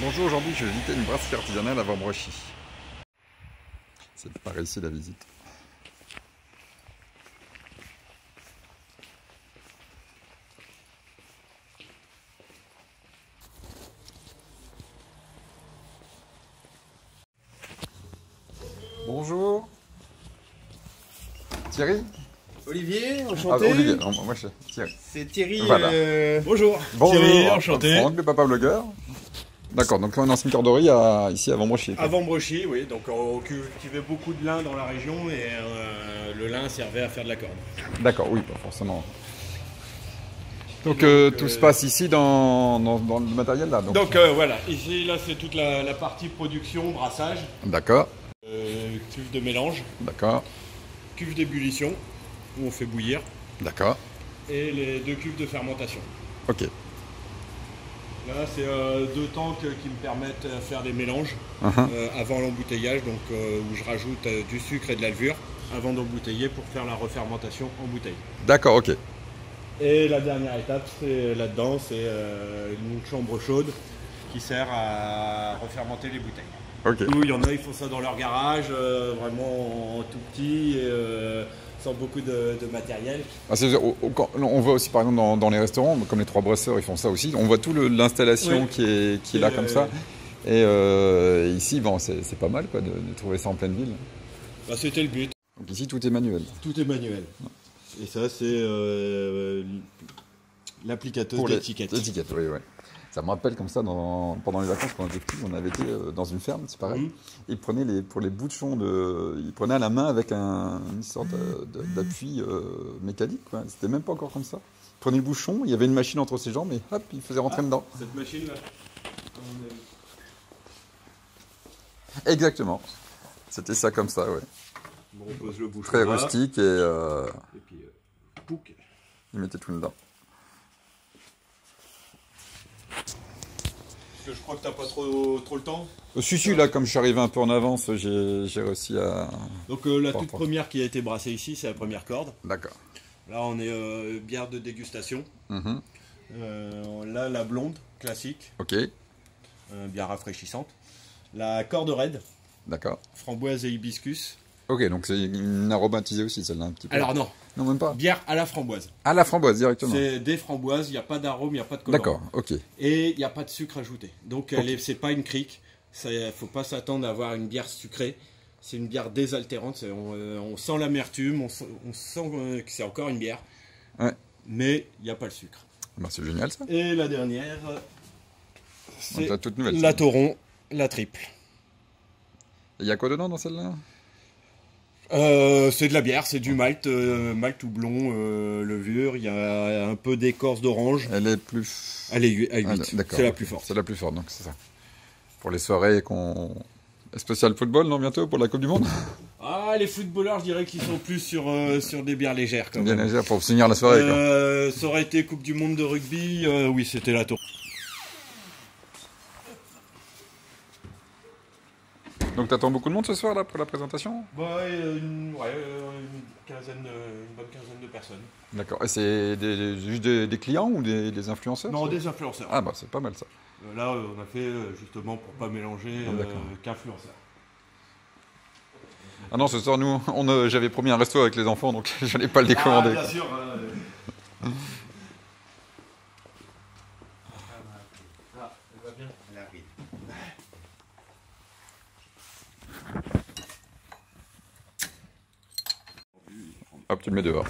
Bonjour, aujourd'hui je vais visiter une brasserie artisanale à Vambrechy. C'est par ici la visite. Bonjour. Thierry? Olivier, Ah, enchanté. Olivier, moi je Thierry. C'est Thierry. Voilà. Bonjour. Bonjour, Thierry, enchanté. Franck, le papa blogueur. D'accord, donc on est en cimetière ici à Vambrechy. À Vambrechy, oui. Donc on cultivait beaucoup de lin dans la région et le lin servait à faire de la corde. D'accord, oui, pas forcément. Donc, tout se passe ici dans le matériel là. Donc voilà, ici là c'est toute la partie production, brassage, D'accord, cuve de mélange, d'accord, cuve d'ébullition où on fait bouillir d'accord. et les deux cuves de fermentation. Ok, Là c'est deux tanks qui me permettent de faire des mélanges uh-huh. avant l'embouteillage, donc où je rajoute du sucre et de la levure avant d'embouteiller pour faire la refermentation en bouteille. D'accord, ok. Et la dernière étape, c'est là-dedans, c'est une chambre chaude qui sert à refermenter les bouteilles. Ok. Où il y en a, ils font ça dans leur garage, vraiment en tout petit, et, sans beaucoup de matériel. Ah, on voit aussi par exemple dans les restaurants, comme les Trois Brasseurs, ils font ça aussi. On voit tout l'installation Oui. qui est là comme ça. Et ici, bon, c'est pas mal quoi, de trouver ça en pleine ville. Bah, c'était le but. Donc ici, tout est manuel. Tout est manuel. Et ça, c'est l'applicateur d'étiquette. L'étiquette, oui, oui. Ça me rappelle comme ça, pendant les vacances, quand on était petit, on avait été dans une ferme, c'est pareil. Ils prenaient pour les bouchons, ils prenaient à la main avec une sorte d'appui mécanique. C'était même pas encore comme ça. Ils prenaient le bouchon, il y avait une machine entre ses jambes, et hop, ils faisaient rentrer dedans. Cette machine-là. Exactement. C'était ça comme ça, ouais. Bon, on pose le bouchon Très là, rustique et puis, pouc. ils mettaient tout dedans. Parce que je crois que t'as pas trop le temps. Si, là, comme je suis arrivé un peu en avance, j'ai réussi à... Donc la toute première qui a été brassée ici, c'est la première corde. D'accord. Là, on est bière de dégustation. Mhm. Là, la blonde, classique, Ok, bière rafraîchissante. La corde raide, d'accord. framboise et hibiscus. Ok, donc c'est une aromatisée aussi, celle-là, un petit peu. Alors non, Non, même pas. bière à la framboise. À la framboise, directement. C'est des framboises, il n'y a pas d'arôme, il n'y a pas de colorant. D'accord, ok. Et il n'y a pas de sucre ajouté. Donc c'est pas une crique. Il ne faut pas s'attendre à avoir une bière sucrée. C'est une bière désaltérante. On sent l'amertume, on sent que c'est encore une bière. Ouais. Mais il n'y a pas le sucre. Bah, c'est génial, ça. Et la dernière, c'est la toute nouvelle. la tauron, la triple. Il y a quoi dedans dans celle-là? C'est de la bière, c'est du malt, malt houblon, levure. Il y a un peu d'écorce d'orange. Elle est plus... Elle est à 8. D'accord. C'est la plus forte. C'est la plus forte, donc c'est ça. Pour les soirées spécial football, non, bientôt, pour la Coupe du Monde? Ah, les footballeurs, je dirais qu'ils sont plus sur des bières légères quand Bien même. légère pour finir la soirée, quoi. Ça aurait été Coupe du Monde de rugby, oui, c'était la tour. Donc t'attends beaucoup de monde ce soir, là, pour la présentation? Une bonne quinzaine de personnes. D'accord. Et c'est juste des clients ou des influenceurs? Non, des influenceurs. Ah bah, c'est pas mal, ça. Là, on a fait justement pour pas mélanger qu'influenceurs. Ah non, ce soir, nous, j'avais promis un resto avec les enfants, donc je n'allais pas le décommander. Ah, bien sûr. Ah, elle va bien. Elle arrive. Hop, tu le mets dehors.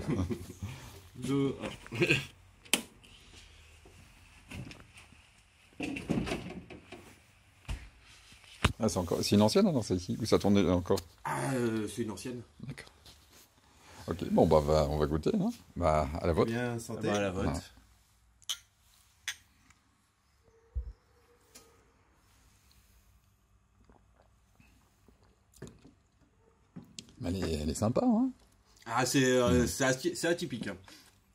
Ah, c'est une ancienne, non, celle-ci? Ou ça tourne encore? Ah, c'est une ancienne. D'accord. Ok, bon, bah, on va goûter, hein. Bah, à la vôtre. Bien, santé. À la vôtre. Ah. Elle est sympa, hein. Ah, c'est atypique. Hein.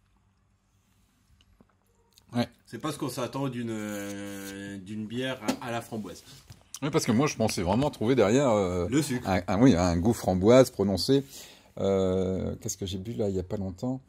Ouais. C'est pas ce qu'on s'attend d'une bière à la framboise. Oui, parce que moi, je pensais vraiment trouver derrière le sucre. Un goût framboise prononcé. Qu'est-ce que j'ai bu là il n'y a pas longtemps?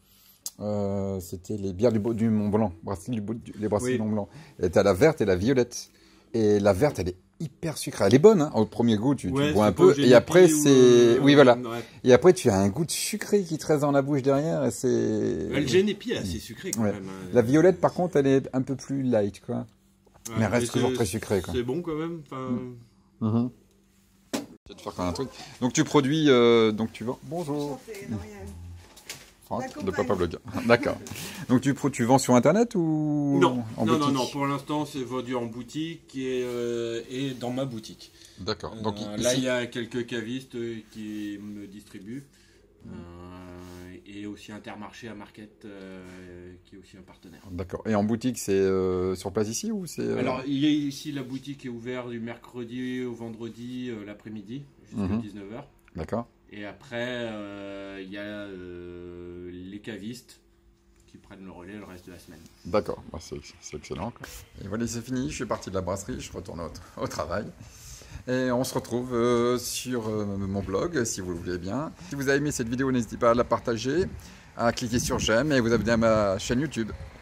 C'était les bières du Mont Blanc, les brasseries du Mont Blanc. Et t'as la verte et la violette. Et la verte, elle est hyper sucrée. Elle est bonne, hein. Au premier goût, tu bois un c'est peu. pas Et après, génépi c'est... ou, Oui, voilà. ouais. Et après, tu as un goût de sucré qui te reste dans la bouche derrière. Et c'est... Le génépi est assez sucré quand Ouais. même. Hein. La violette, par contre, elle est un peu plus light, quoi. Ouais, mais elle reste toujours très sucrée, quoi. C'est bon quand même. Enfin, Mhm. Je vais te faire quand même un truc. Donc tu produis, donc tu vends. Bonjour. Enchantée, Lauriane. Franck, de Papa Blog. D'accord. Donc tu vends sur internet ou non, en non, boutique? non. Pour l'instant, c'est vendu en boutique et dans ma boutique. D'accord. Donc Là, ici- il y a quelques cavistes qui me distribuent. Et aussi Intermarché à Market, qui est aussi un partenaire. D'accord. Et en boutique, c'est sur place ici ou c'est Alors, il y a ici la boutique est ouverte du mercredi au vendredi l'après-midi jusqu'à Mhm. 19h. D'accord. Et après, il y a les cavistes qui prennent le relais le reste de la semaine. D'accord. Bah, c'est excellent, quoi. Et voilà, c'est fini. Je suis parti de la brasserie. Je retourne au travail. Et on se retrouve sur mon blog, si vous le voulez bien. Si vous avez aimé cette vidéo, n'hésitez pas à la partager, à cliquer sur j'aime et vous abonner à ma chaîne YouTube.